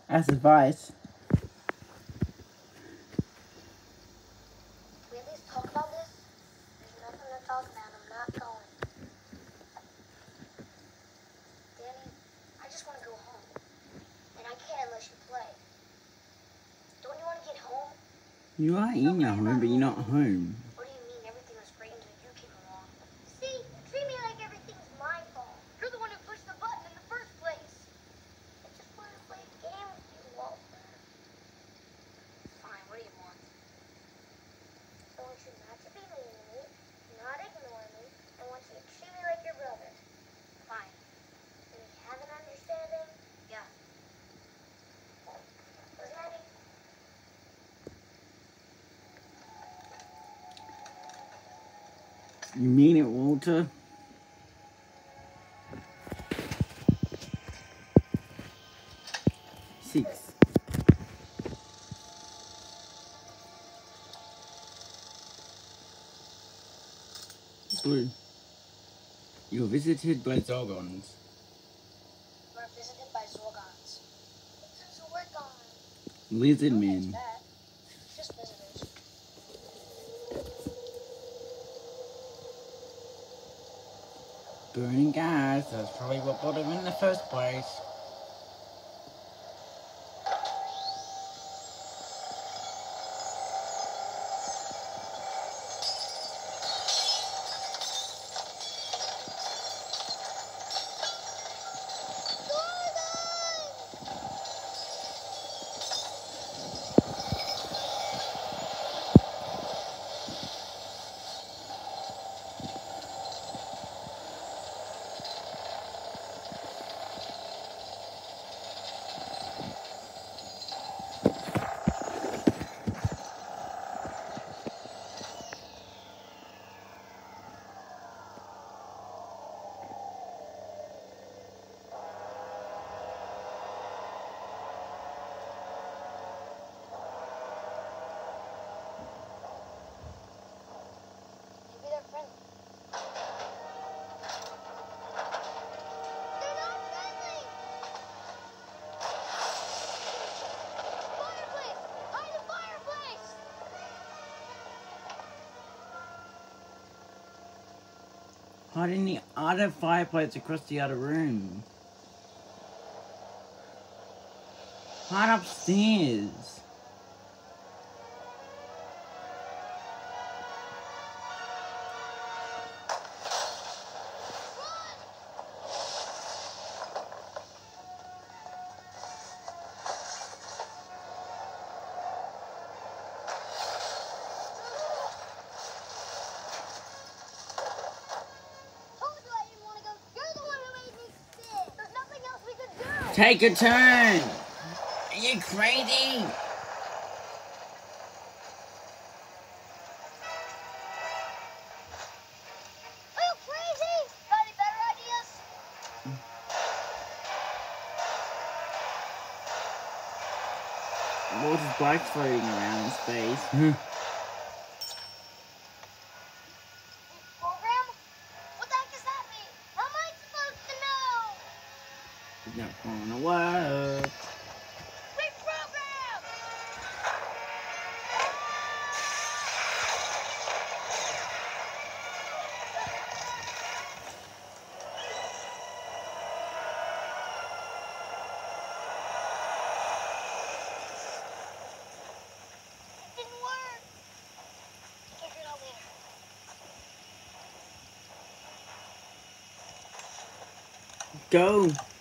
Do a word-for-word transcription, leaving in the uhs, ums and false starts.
As advice. Can we at least talk about this? There's nothing to talk about. I'm not going. Danny, I just want to go home. And I can't unless you play. Don't you want to get home? You are in your home, but you're not home. What do you mean everything was great until you came along? See, you treat me like everything's my fault. You're the one who pushed the button in the first place. I just wanted to play a game with you, Walter. Fine, what do you want? I want you not to be mean to me, not ignore me. I want you to treat me like your brother. Fine. Do we have an understanding? Yeah. Wasn't that it? You mean it, Walter? Six. Blue. You were visited by Zorgons. We're visited by Zorgons. It's a work on. Lizard No men. offense, Dad. Just visitors. Burning gas. That's probably what brought him in the first place. Maybe they're friendly. They're not friendly! Fireplace! Hide the fireplace! Hide in the other fireplace across the other room. Hide upstairs. Told you I didn't want to go. You're the one who made me sick. There's nothing else we could do. Take a turn. Are you crazy? Are you crazy? Got any better ideas? Walter's bike's floating around in space. Program? What the heck does that mean? How am I supposed to know? It's not gonna work. Reprogram! It didn't work. Figure it out later. Go.